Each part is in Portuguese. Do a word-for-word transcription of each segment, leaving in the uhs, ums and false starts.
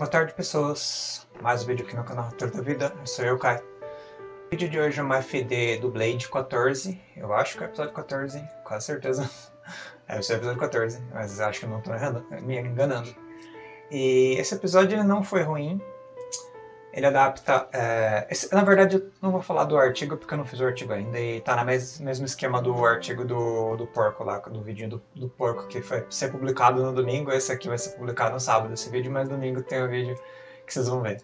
Boa tarde, pessoas. Mais um vídeo aqui no canal Ator da Vida. Eu sou eu, Kai. O vídeo de hoje é uma F D do Blade quatorze. Eu acho que é o episódio quatorze, quase certeza. É, esse é o episódio quatorze, mas acho que eu não estou errando, me enganando. E esse episódio ele não foi ruim. Ele adapta... É, esse, na verdade, eu não vou falar do artigo porque eu não fiz o artigo ainda. E tá no mes, mesmo esquema do artigo do, do porco lá, do vídeo do, do porco que foi ser publicado no domingo. Esse aqui vai ser publicado no sábado, esse vídeo, mas domingo tem o vídeo que vocês vão ver.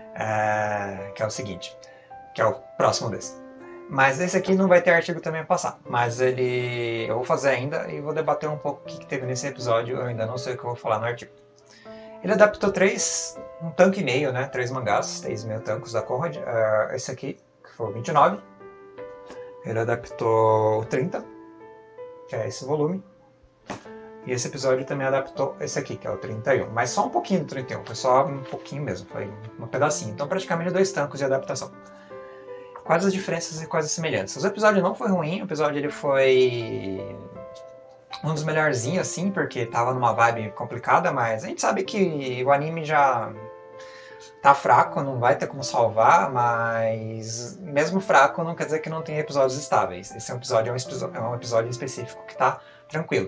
É, que é o seguinte, que é o próximo desse. Mas esse aqui não vai ter artigo também a passar. Mas ele... eu vou fazer ainda e vou debater um pouco o que, que teve nesse episódio. Eu ainda não sei o que eu vou falar no artigo. Ele adaptou três, um tanque e meio, né? Três mangás, três meio tancos da Conrad. Uh, esse aqui, que foi o vinte e nove. Ele adaptou o trinta, que é esse volume. E esse episódio também adaptou esse aqui, que é o trinta e um. Mas só um pouquinho do trinta e um, foi só um pouquinho mesmo, foi um pedacinho. Então praticamente dois tancos de adaptação. Quais as diferenças e quais as semelhanças? O episódio não foi ruim, o episódio ele foi... um dos melhorzinhos, assim, porque tava numa vibe complicada, mas a gente sabe que o anime já tá fraco, não vai ter como salvar, mas mesmo fraco não quer dizer que não tem episódios estáveis. Esse é um episódio, é um episódio, é um episódio específico que tá tranquilo.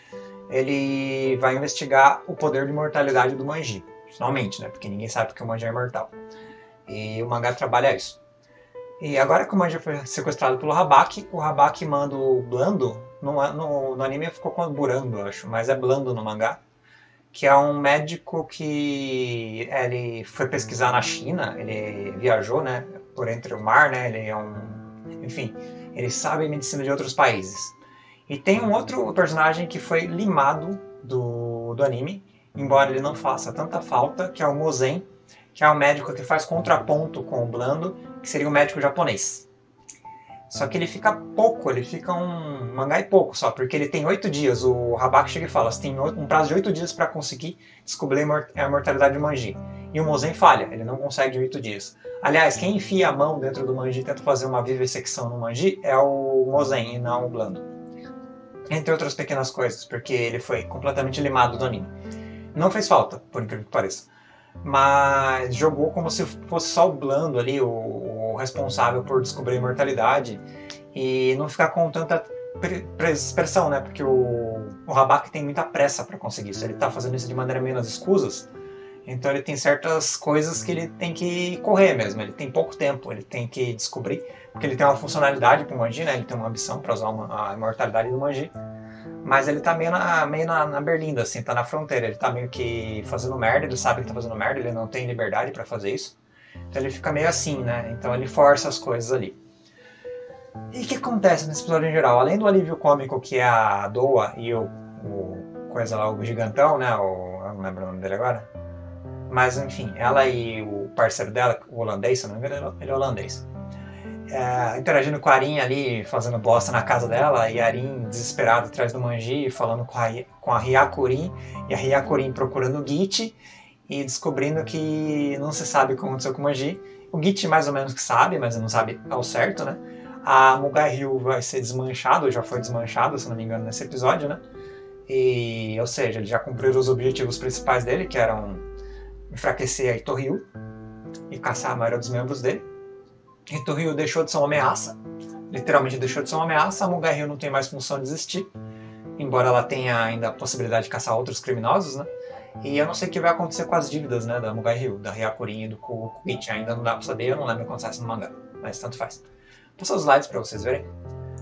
Ele vai investigar o poder de imortalidade do Manji, finalmente, né, porque ninguém sabe que o Manji é imortal. E o mangá trabalha isso. E agora que o Manji foi sequestrado pelo Habaki, o Habaki manda o Blando. No, no, no anime ficou com Burando, acho, mas é Blando no mangá. Que é um médico que ele foi pesquisar na China, ele viajou, né, por entre o mar, né, ele é um... enfim, ele sabe medicina de outros países. E tem um outro personagem que foi limado do, do anime, embora ele não faça tanta falta, que é o Mozen, que é um médico que faz contraponto com o Blando, que seria um médico japonês. Só que ele fica pouco, ele fica um mangá e pouco só, porque ele tem oito dias. O Habaki chega e fala, você tem um prazo de oito dias para conseguir descobrir a imortalidade do Manji. E o Mozen falha, ele não consegue em oito dias. Aliás, quem enfia a mão dentro do Manji e tenta fazer uma vivissecção no Manji é o Mozen e não o Blando. Entre outras pequenas coisas, porque ele foi completamente limado do anime. Não fez falta, por incrível que pareça. Mas jogou como se fosse só o Blando ali, o, o responsável por descobrir a imortalidade, e não ficar com tanta pressão, né? Porque o, o Habaki tem muita pressa para conseguir isso, ele está fazendo isso de maneira meio nas escusas, então ele tem certas coisas que ele tem que correr mesmo, ele tem pouco tempo, ele tem que descobrir, porque ele tem uma funcionalidade para o Manji, né? Ele tem uma ambição para usar uma, a imortalidade do Manji. Mas ele tá meio na, meio na, na berlinda, assim, tá na fronteira. Ele tá meio que fazendo merda, ele sabe que tá fazendo merda, ele não tem liberdade pra fazer isso. Então ele fica meio assim, né? Então ele força as coisas ali. E o que acontece nesse episódio em geral? Além do alívio cômico que é a Doa e o, o coisa lá, o gigantão, né? O, eu não lembro o nome dele agora. Mas enfim, ela e o parceiro dela, o holandês, se não me engano, ele é holandês. É, interagindo com a Arin ali, fazendo bosta na casa dela, e a Arin desesperada atrás do Manji, falando com a, com a Hyakurin, e a Hyakurin procurando o Git, e descobrindo que não se sabe o que aconteceu com o Manji. O Git mais ou menos que sabe, mas não sabe ao certo, né? A Mugai Ryu vai ser desmanchado, já foi desmanchado, se não me engano, nesse episódio, né? E, ou seja, ele já cumpriu os objetivos principais dele, que eram enfraquecer a Ito Ryu e caçar a maioria dos membros dele. Ito Ryu deixou de ser uma ameaça, literalmente deixou de ser uma ameaça, a Mugai Ryu não tem mais função de existir, embora ela tenha ainda a possibilidade de caçar outros criminosos, né? E eu não sei o que vai acontecer com as dívidas, né, da Mugai Ryu, da Hyakurin e do Kukichi, ainda não dá pra saber, eu não lembro quando sai no mangá, mas tanto faz. Vou passar os slides pra vocês verem.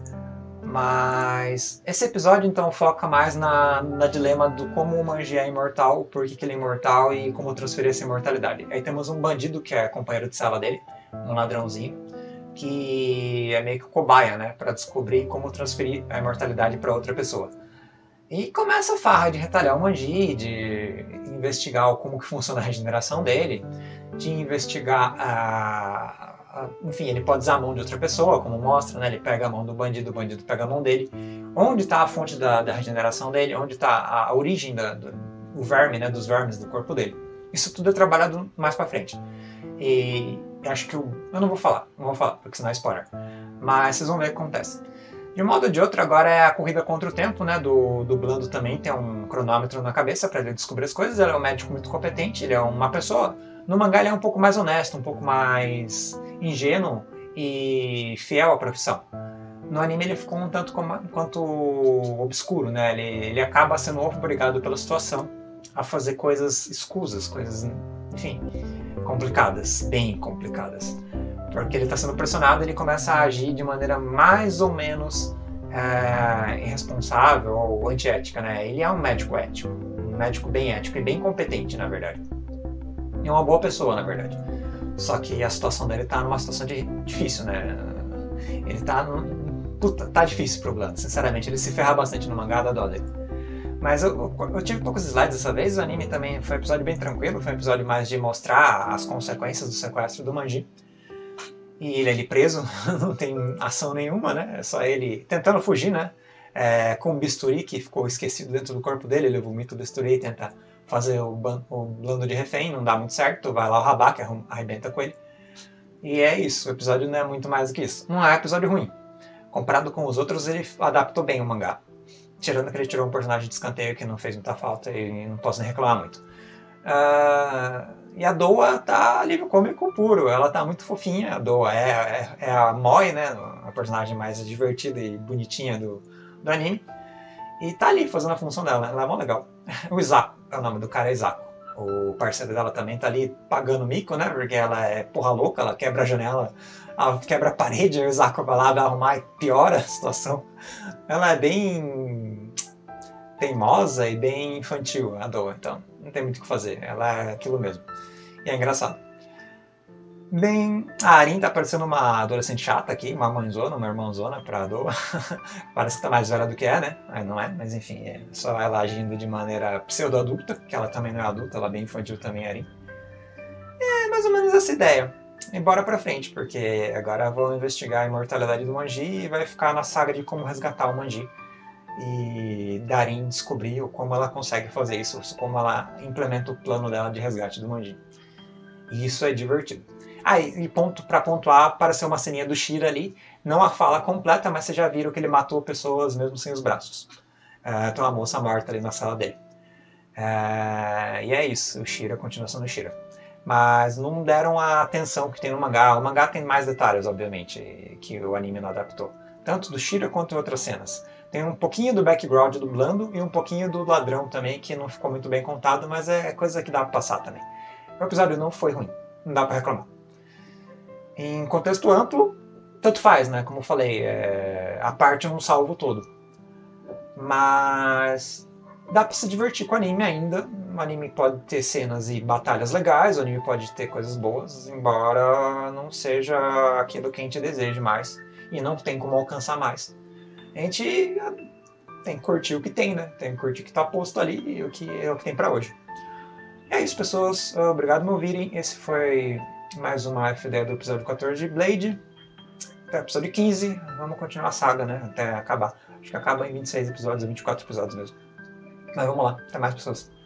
Mas esse episódio então foca mais na, na dilema do como o Manji é imortal, por que, que ele é imortal e como transferir essa imortalidade. Aí temos um bandido que é companheiro de cela dele, um ladrãozinho, que é meio que cobaia, né, para descobrir como transferir a imortalidade para outra pessoa. E começa a farra de retalhar o Manji, de investigar como que funciona a regeneração dele, de investigar a... a enfim, ele pode usar a mão de outra pessoa, como mostra, né, ele pega a mão do bandido, o bandido pega a mão dele. Onde está a fonte da, da regeneração dele, onde está a, a origem da, do, do verme, né, dos vermes do corpo dele. Isso tudo é trabalhado mais para frente. E acho que eu, eu não vou falar, não vou falar, porque senão é spoiler. Mas vocês vão ver o que acontece. De um modo ou de outro, agora é a corrida contra o tempo, né? Do, do Blando também tem um cronômetro na cabeça para ele descobrir as coisas. Ele é um médico muito competente, ele é uma pessoa... No mangá ele é um pouco mais honesto, um pouco mais ingênuo e fiel à profissão. No anime ele ficou um tanto como, quanto obscuro, né? Ele, ele acaba sendo obrigado pela situação a fazer coisas escusas, coisas, enfim, complicadas, bem complicadas. Porque ele está sendo pressionado, ele começa a agir de maneira mais ou menos é, irresponsável ou antiética, né? Ele é um médico ético, um médico bem ético e bem competente, na verdade. E uma boa pessoa, na verdade. Só que a situação dele tá numa situação de, difícil, né? Ele tá... Puta, tá difícil pro Blando, sinceramente. Ele se ferra bastante no mangá da dó dele. Mas eu, eu, eu tive poucos slides dessa vez, o anime também foi um episódio bem tranquilo, foi um episódio mais de mostrar as consequências do sequestro do Manji. E ele ali preso, não tem ação nenhuma, né? É só ele tentando fugir, né? É, com o bisturi que ficou esquecido dentro do corpo dele, ele vomita o bisturi e tenta fazer o, o Blando de refém, não dá muito certo, vai lá o Rabá, que arrebenta com ele. E é isso, o episódio não é muito mais do que isso. Não é um episódio ruim. Comparado com os outros, ele adaptou bem o mangá. Tirando que ele tirou um personagem de escanteio que não fez muita falta e não posso nem reclamar muito. Uh, e a Doa tá alívio cômico puro, ela tá muito fofinha. A Doa é, é, é a Moi, né? A personagem mais divertida e bonitinha do, do anime. E tá ali fazendo a função dela, ela é mó legal. O Isako, é o nome do cara, é Isako. O parceiro dela também tá ali pagando mico, né? Porque ela é porra louca, ela quebra a janela, ela quebra a parede, o Isako vai lá, vai arrumar e piora a situação. Ela é bem teimosa e bem infantil, a Doa, então não tem muito o que fazer, ela é aquilo mesmo. E é engraçado. Bem, a Arin tá parecendo uma adolescente chata aqui, uma mãezona, uma irmãzona pra Doa. Parece que tá mais velha do que é, né? Mas não é, mas enfim, é só ela agindo de maneira pseudo-adulta, que ela também não é adulta, ela é bem infantil também, a Arin. É mais ou menos essa ideia. Embora pra frente, porque agora vão investigar a imortalidade do Manji e vai ficar na saga de como resgatar o Manji. E Darin descobrir como ela consegue fazer isso, como ela implementa o plano dela de resgate do Manji. E isso é divertido. Ah, e ponto, pra pontuar, apareceu uma ceninha do Shira ali, não a fala completa, mas vocês já viram que ele matou pessoas mesmo sem os braços. Uh, tem uma moça morta ali na sala dele. Uh, e é isso, o Shira continua sendo o Shira. Mas não deram a atenção que tem no mangá. O mangá tem mais detalhes, obviamente, que o anime não adaptou. Tanto do Shira quanto em outras cenas. Tem um pouquinho do background do Blando e um pouquinho do ladrão também, que não ficou muito bem contado, mas é coisa que dá pra passar também. O episódio não foi ruim, não dá pra reclamar. Em contexto amplo, tanto faz, né? Como eu falei, é... a parte não salva o todo. Mas dá pra se divertir com o anime ainda. O anime pode ter cenas e batalhas legais, o anime pode ter coisas boas, embora não seja aquilo que a gente deseja mais. E não tem como alcançar mais. A gente tem que curtir o que tem, né? Tem que curtir o que tá posto ali e o que é o que tem pra hoje. É isso, pessoas. Obrigado por me ouvirem. Esse foi mais uma F D do episódio quatorze de Blade. Até o episódio quinze. Vamos continuar a saga, né? Até acabar. Acho que acaba em vinte e seis episódios, vinte e quatro episódios mesmo. Mas vamos lá. Até mais, pessoas.